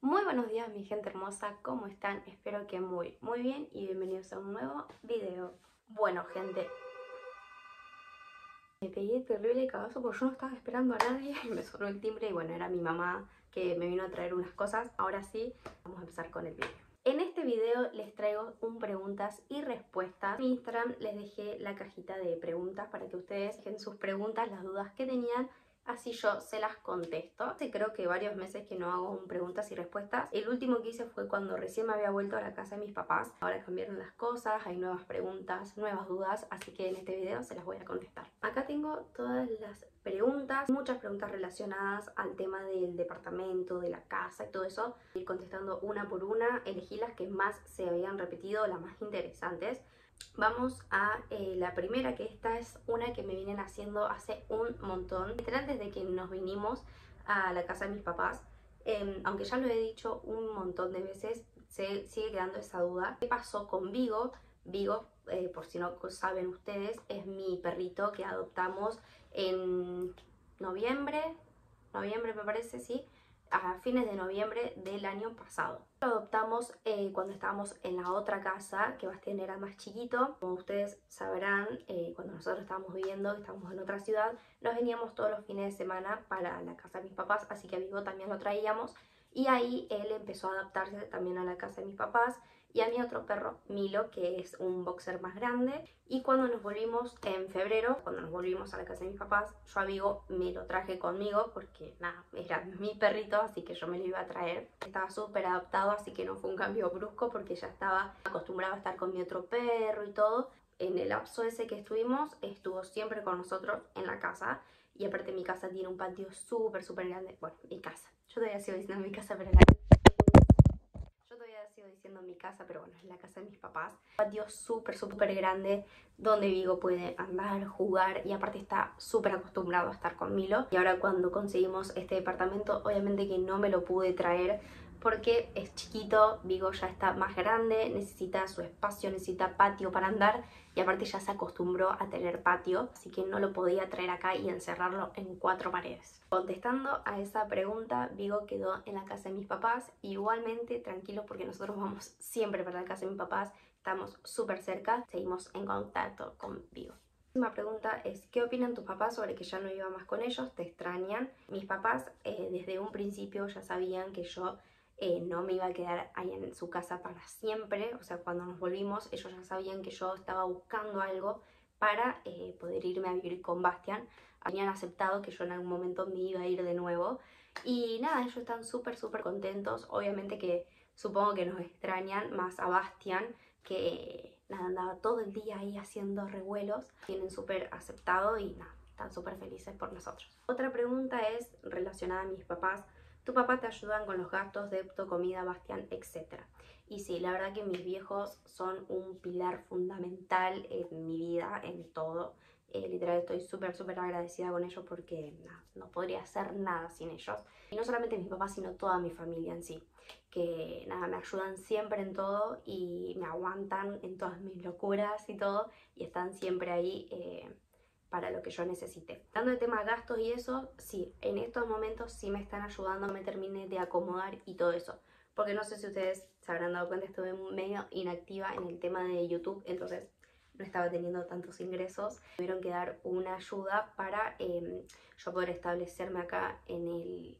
Muy buenos días mi gente hermosa, ¿cómo están? Espero que muy bien y bienvenidos a un nuevo video. Bueno gente, me pegué terrible cagazo porque yo no estaba esperando a nadie y me sonó el timbre y bueno, era mi mamá que me vino a traer unas cosas. Ahora sí, vamos a empezar con el video. En este video les traigo un preguntas y respuestas. En Instagram les dejé la cajita de preguntas para que ustedes dejen sus preguntas, las dudas que tenían. Así yo se las contesto. Hace creo que varios meses que no hago un preguntas y respuestas. El último que hice fue cuando recién me había vuelto a la casa de mis papás. Ahora cambiaron las cosas, hay nuevas preguntas, nuevas dudas, así que en este video se las voy a contestar. Acá tengo todas las preguntas, muchas preguntas relacionadas al tema del departamento, de la casa y todo eso. Ir contestando una por una, elegí las que más se habían repetido, las más interesantes. Vamos a la primera, que esta es una que me vienen haciendo hace un montón. Literal desde que nos vinimos a la casa de mis papás, aunque ya lo he dicho un montón de veces, se sigue quedando esa duda. ¿Qué pasó con Vigo? Vigo, por si no saben ustedes, es mi perrito que adoptamos en noviembre me parece, sí, a fines de noviembre del año pasado. Lo adoptamos cuando estábamos en la otra casa, que Bastián era más chiquito. Como ustedes sabrán, cuando nosotros estábamos viviendo, estábamos en otra ciudad, nos veníamos todos los fines de semana para la casa de mis papás, así que a Vigo también lo traíamos. Y ahí él empezó a adaptarse también a la casa de mis papás y a mi otro perro, Milo, que es un boxer más grande. Y cuando nos volvimos en febrero, cuando nos volvimos a la casa de mis papás, yo a Vigo me lo traje conmigo porque nada, era mi perrito, así que yo me lo iba a traer. Estaba súper adaptado, así que no fue un cambio brusco porque ya estaba acostumbrado a estar con mi otro perro y todo. En el lapso ese que estuvimos, estuvo siempre con nosotros en la casa. Y aparte mi casa tiene un patio súper grande. Bueno, mi casa. Yo todavía sigo diciendo mi casa, pero sigo diciendo mi casa, pero bueno, es la casa de mis papás. Un patio súper grande donde Vigo puede andar, jugar y aparte está súper acostumbrado a estar con Milo. Y ahora cuando conseguimos este departamento, obviamente que no me lo pude traer porque es chiquito, Vigo ya está más grande, necesita su espacio, necesita patio para andar y aparte ya se acostumbró a tener patio, así que no lo podía traer acá y encerrarlo en 4 paredes. Contestando a esa pregunta, Vigo quedó en la casa de mis papás, igualmente tranquilos porque nosotros vamos siempre para la casa de mis papás, estamos súper cerca, seguimos en contacto con Vigo. La pregunta es, ¿qué opinan tus papás sobre que ya no iba más con ellos? ¿Te extrañan? Mis papás desde un principio ya sabían que yo no me iba a quedar ahí en su casa para siempre. O sea, cuando nos volvimos ellos ya sabían que yo estaba buscando algo para poder irme a vivir con Bastián. Habían aceptado que yo en algún momento me iba a ir de nuevo y nada, ellos están súper contentos. Obviamente que supongo que nos extrañan más a Bastián, que nada, andaba todo el día ahí haciendo revuelos. Tienen súper aceptado y nada, están súper felices por nosotros. Otra pregunta es relacionada a mis papás. ¿Tu papá te ayudan con los gastos, depto, comida, Bastián, etcétera? Y sí, la verdad que mis viejos son un pilar fundamental en mi vida, en todo. Literal estoy súper agradecida con ellos porque no podría hacer nada sin ellos. Y no solamente mis papás, sino toda mi familia en sí. Que nada, me ayudan siempre en todo y me aguantan en todas mis locuras y todo. Y están siempre ahí para lo que yo necesite. Hablando de tema gastos y eso, sí, en estos momentos sí me están ayudando, me terminé de acomodar y todo eso. Porque no sé si ustedes se habrán dado cuenta, estuve medio inactiva en el tema de YouTube, entonces no estaba teniendo tantos ingresos. Tuvieron que dar una ayuda para yo poder establecerme acá en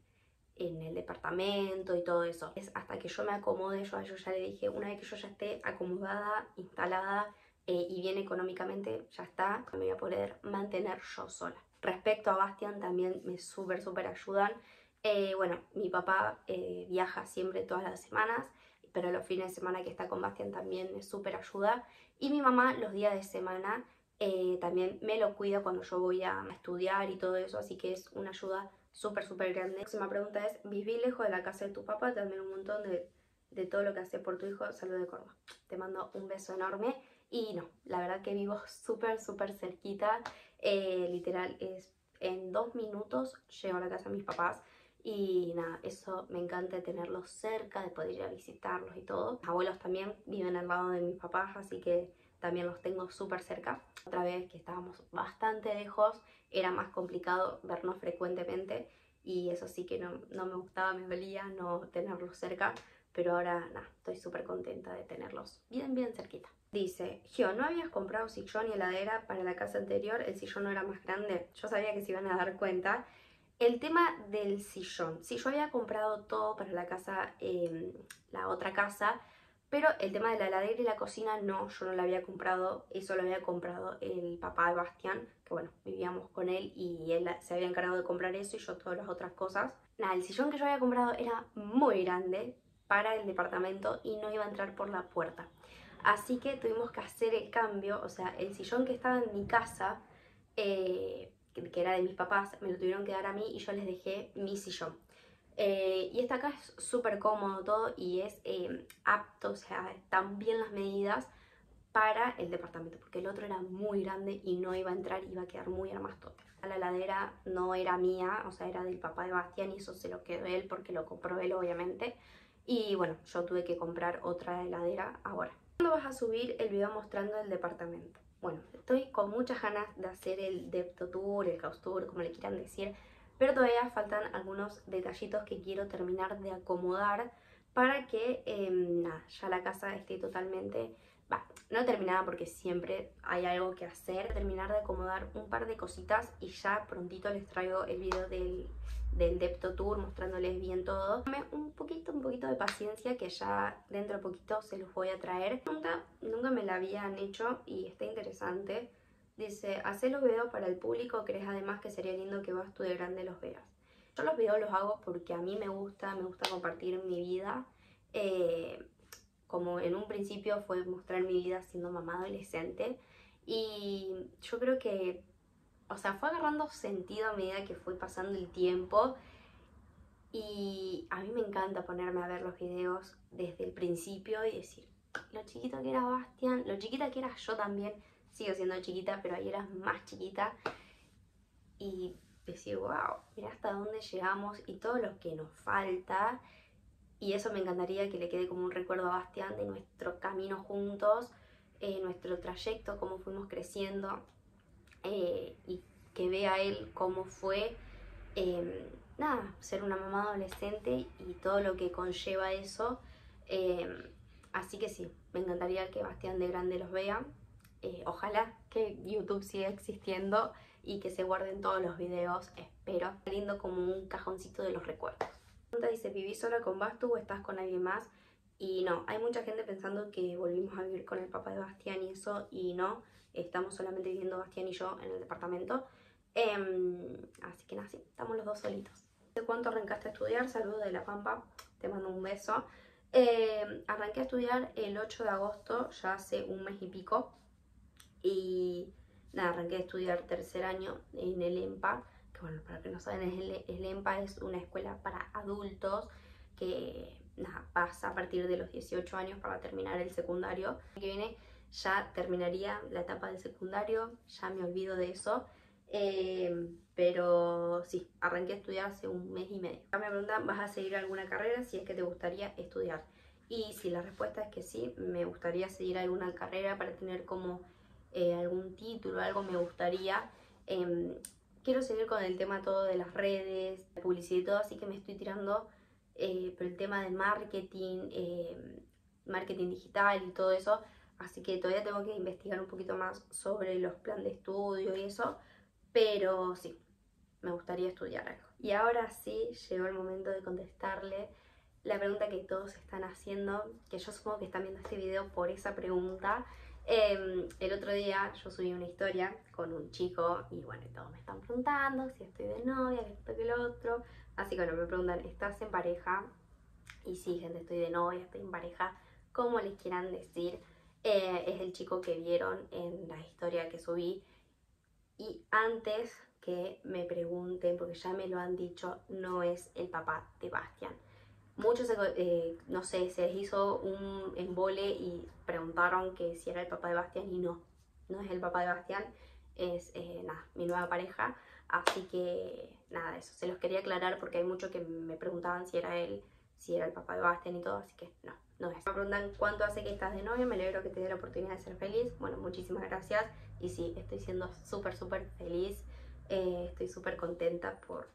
el departamento y todo eso. Es hasta que yo me acomode, yo a ellos ya le dije, una vez que yo ya esté acomodada, instalada y bien económicamente, ya está, me voy a poder mantener yo sola. Respecto a Bastián también me súper ayudan. Bueno, mi papá viaja siempre todas las semanas, pero los fines de semana que está con Bastián también me súper ayuda. Y mi mamá los días de semana también me lo cuida cuando yo voy a estudiar y todo eso, así que es una ayuda súper grande. La próxima pregunta es, ¿viví lejos de la casa de tu papá? También un montón de todo lo que hace por tu hijo. Saludos de Córdoba. Te mando un beso enorme. Y no, la verdad que vivo súper cerquita. Literal es en 2 minutos llego a la casa de mis papás. Y nada, eso me encanta, tenerlos cerca, de poder ir a visitarlos y todo. Mis abuelos también viven al lado de mis papás, así que también los tengo súper cerca. Otra vez que estábamos bastante lejos, era más complicado vernos frecuentemente y eso sí que no me gustaba, me dolía no tenerlos cerca, pero ahora nada, estoy súper contenta de tenerlos bien cerquita. Dice, Gio, ¿no habías comprado sillón y heladera para la casa anterior? El sillón no era más grande. Yo sabía que se iban a dar cuenta. El tema del sillón, sí, yo había comprado todo para la casa, la otra casa, pero el tema de la heladera y la cocina no, yo no la había comprado, eso lo había comprado el papá de Bastián, que bueno, vivíamos con él y él se había encargado de comprar eso y yo todas las otras cosas. Nada, el sillón que yo había comprado era muy grande para el departamento y no iba a entrar por la puerta. Así que tuvimos que hacer el cambio, o sea, el sillón que estaba en mi casa, que era de mis papás, me lo tuvieron que dar a mí y yo les dejé mi sillón. Y esta acá es súper cómodo todo y es apto, o sea, están bien las medidas para el departamento, porque el otro era muy grande y no iba a entrar, iba a quedar muy armastoso. La heladera no era mía, o sea, era del papá de Bastián y eso se lo quedó él porque lo compró él, obviamente. Y bueno, yo tuve que comprar otra heladera ahora. ¿Cuándo vas a subir el video mostrando el departamento? Bueno, estoy con muchas ganas de hacer el depth tour, el house tour, como le quieran decir, pero todavía faltan algunos detallitos que quiero terminar de acomodar para que nada, ya la casa esté totalmente, no terminada porque siempre hay algo que hacer, terminar de acomodar un par de cositas y ya prontito les traigo el video del depth tour mostrándoles bien todo. Dame un poquito de paciencia que ya dentro de poquito se los voy a traer. Nunca me la habían hecho y está interesante. Dice, hacé los videos para el público, ¿crees además que sería lindo que vos tú de grande los veas? Yo los videos los hago porque a mí me gusta compartir mi vida. Como en un principio fue mostrar mi vida siendo mamá adolescente. Y yo creo que, o sea, fue agarrando sentido a medida que fue pasando el tiempo. Y a mí me encanta ponerme a ver los videos desde el principio y decir, lo chiquito que era Bastián, lo chiquita que era yo también. Sigo siendo chiquita, pero ahí eras más chiquita. Y decir, wow, mira hasta dónde llegamos y todo lo que nos falta. Y eso me encantaría que le quede como un recuerdo a Bastián de nuestro camino juntos, nuestro trayecto, cómo fuimos creciendo, y que vea él cómo fue, nada, ser una mamá adolescente y todo lo que conlleva eso. Así que sí, me encantaría que Bastián de grande los vea. Ojalá que YouTube siga existiendo y que se guarden todos los videos, espero. Lindo como un cajoncito de los recuerdos. Dice, ¿vivís sola con Bastu o estás con alguien más? Y no, hay mucha gente pensando que volvimos a vivir con el papá de Bastián y eso, y no, estamos solamente viviendo Bastián y yo en el departamento. Así que nada, sí, estamos los dos solitos. ¿De cuánto arrancaste a estudiar? Saludos de La Pampa, te mando un beso. Arranqué a estudiar el 8 de agosto, ya hace un mes y pico. Y nada, arranqué a estudiar tercer año en el EMPA, que bueno, para que no saben, el EMPA es una escuela para adultos que nada, pasa a partir de los 18 años para terminar el secundario. El que viene ya terminaría la etapa del secundario, ya me olvido de eso. Pero sí, arranqué a estudiar hace un mes y medio. Acá me preguntan, ¿vas a seguir alguna carrera si es que te gustaría estudiar? Y si la respuesta es que sí, me gustaría seguir alguna carrera para tener como algún título, algo me gustaría. Quiero seguir con el tema todo de las redes, la publicidad y todo, así que me estoy tirando por el tema de marketing, marketing digital y todo eso. Así que todavía tengo que investigar un poquito más sobre los planes de estudio y eso. Pero sí, me gustaría estudiar algo. Y ahora sí, llegó el momento de contestarle la pregunta que todos están haciendo, que yo supongo que están viendo este video por esa pregunta. El otro día yo subí una historia con un chico y bueno, todos me están preguntando si estoy de novia, que esto, que lo otro. Así que bueno, me preguntan, ¿estás en pareja? Y sí, gente, estoy de novia, estoy en pareja, como les quieran decir. Es el chico que vieron en la historia que subí. Y antes que me pregunten, porque ya me lo han dicho, no es el papá de Bastián. Muchos, no sé, se les hizo un embole y preguntaron que si era el papá de Bastián y no es el papá de Bastián, es nada, mi nueva pareja. Así que nada, eso se los quería aclarar porque hay muchos que me preguntaban si era él, si era el papá de Bastián y todo, así que no es. Me preguntan cuánto hace que estás de novia, me alegro que te dé la oportunidad de ser feliz. Bueno, muchísimas gracias y sí, estoy siendo súper feliz, estoy súper contenta por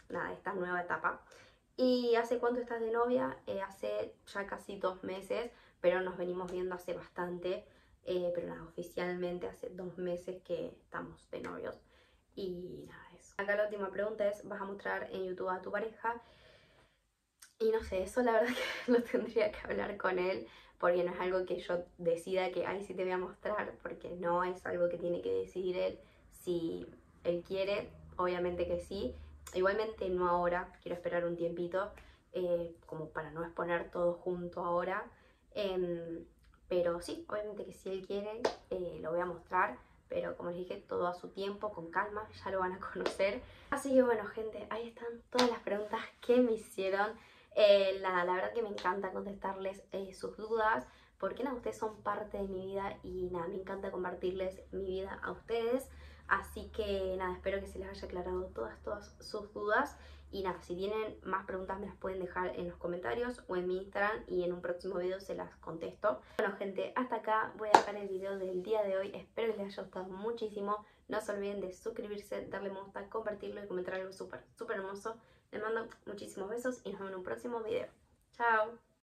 nada, esta nueva etapa. ¿Y hace cuánto estás de novia? Hace ya casi 2 meses, pero nos venimos viendo hace bastante. Pero nada, oficialmente hace 2 meses que estamos de novios. Y nada, eso. Acá la última pregunta es, ¿vas a mostrar en YouTube a tu pareja? Y no sé, eso la verdad que lo tendría que hablar con él, porque no es algo que yo decida que, ay, sí te voy a mostrar, porque no es algo que tiene que decidir él. Si él quiere, obviamente que sí. Igualmente no ahora, quiero esperar un tiempito, como para no exponer todo junto ahora. Pero sí, obviamente que si él quiere, lo voy a mostrar. Pero como les dije, todo a su tiempo, con calma, ya lo van a conocer. Así que bueno, gente, ahí están todas las preguntas que me hicieron. La verdad que me encanta contestarles sus dudas, porque nada, ustedes son parte de mi vida y nada, me encanta compartirles mi vida a ustedes. Así que nada, espero que se les haya aclarado todas sus dudas. Y nada, si tienen más preguntas me las pueden dejar en los comentarios o en mi Instagram y en un próximo video se las contesto. Bueno gente, hasta acá voy a dejar el video del día de hoy. Espero que les haya gustado muchísimo. No se olviden de suscribirse, darle me gusta, compartirlo y comentar algo súper hermoso. Les mando muchísimos besos y nos vemos en un próximo video. Chao.